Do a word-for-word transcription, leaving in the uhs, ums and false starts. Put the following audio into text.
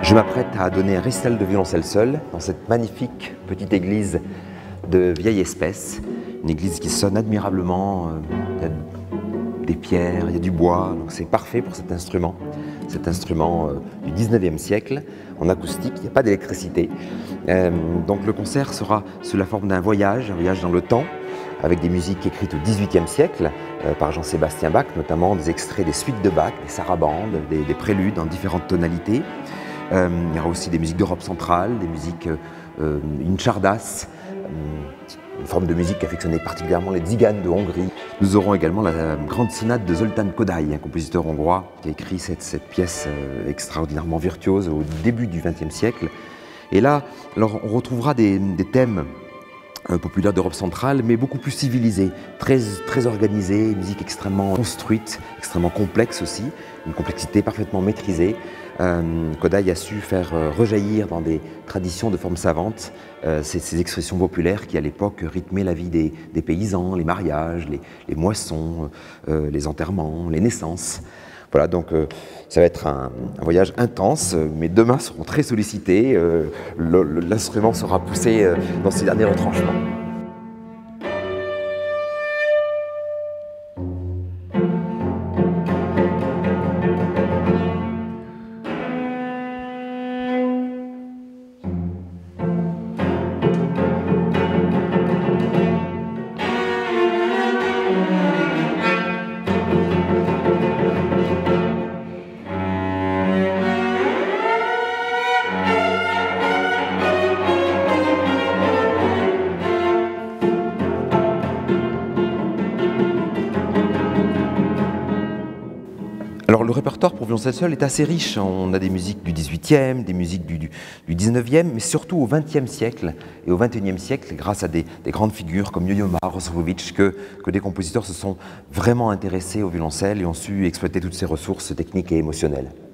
Je m'apprête à donner un récital de violoncelle seul dans cette magnifique petite église de vieille espèce, une église qui sonne admirablement, il y a des pierres, il y a du bois, donc c'est parfait pour cet instrument, cet instrument du dix-neuvième siècle, en acoustique, il n'y a pas d'électricité. Euh, donc le concert sera sous la forme d'un voyage, un voyage dans le temps, avec des musiques écrites au dix-huitième siècle euh, par Jean-Sébastien Bach, notamment des extraits des suites de Bach, des sarabandes, des, des préludes en différentes tonalités. Euh, il y aura aussi des musiques d'Europe centrale, des musiques, euh, une chardasse, euh, une forme de musique qu'affectionnaient particulièrement les tziganes de Hongrie. Nous aurons également la grande sonate de Zoltán Kodály, un compositeur hongrois qui a écrit cette, cette pièce euh, extraordinairement virtuose au début du vingtième siècle. Et là, alors, on retrouvera des, des thèmes euh, populaires d'Europe centrale, mais beaucoup plus civilisés, très, très organisés, une musique extrêmement construite, extrêmement complexe aussi, une complexité parfaitement maîtrisée. Euh, Kodály a su faire euh, rejaillir dans des traditions de forme savante euh, ces, ces expressions populaires qui à l'époque rythmaient la vie des, des paysans, les mariages, les, les moissons, euh, les enterrements, les naissances. Voilà, donc euh, ça va être un, un voyage intense, euh, mes deux mains seront très sollicitées, euh, l'instrument sera poussé euh, dans ses derniers retranchements. Alors le répertoire pour violoncelle seul est assez riche, on a des musiques du dix-huitième, des musiques du, du, du dix-neuvième, mais surtout au vingtième siècle et au vingt et unième siècle, grâce à des, des grandes figures comme Yo-Yo Ma, Rostropovitch, que, que des compositeurs se sont vraiment intéressés au violoncelle et ont su exploiter toutes ses ressources techniques et émotionnelles.